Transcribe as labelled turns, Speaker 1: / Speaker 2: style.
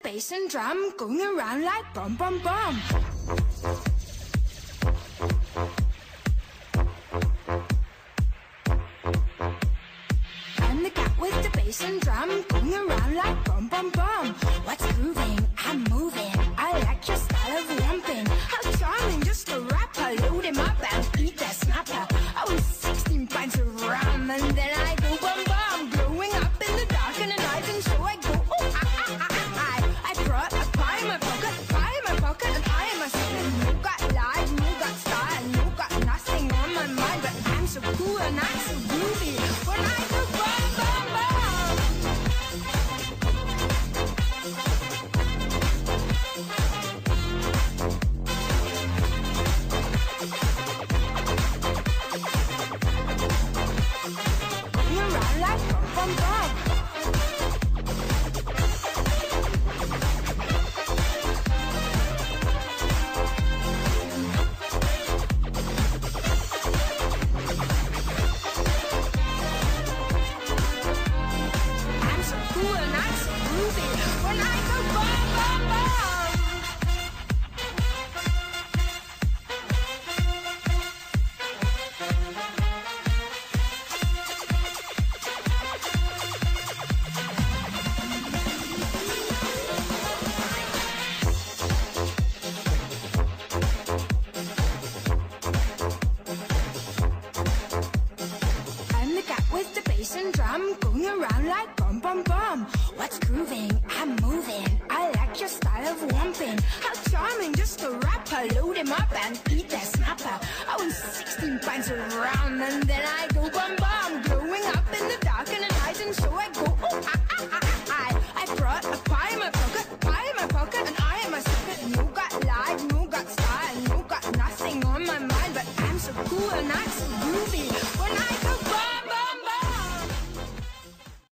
Speaker 1: bass and drum, going around like bum bum bum. I'm the cat with the bass and drum, going around like bum bum bum. What's grooving? I'm moving. I like your style of romping. How charming, just a rapper. Load him up and eat that snapper. I was 16 pints of rum and then I go bum bum. Growing up in the dark and the night, and so I go I brought a pie in my pocket, pie in my pocket, and I am a second. No got life, no got style, no got nothing on my mind, but I'm so cool and I'm so groovy when I go bum bum bum. Going around like bum bum bum. When I go bum bum bum. I'm the cat with the bass and drum, going around like bum bum bum. What's grooving? I'm moving. I like your style of romping. How charming, just a rapper. Load him up and eat that snapper. I was 16 pints of rum and then I go bum bum. Growing up in the dark and the night, and so I go I brought a pie in my pocket, pie in my pocket, and I am a secret. No got life, no got style, no got nothing on my mind, but I'm so cool and I'm so groovy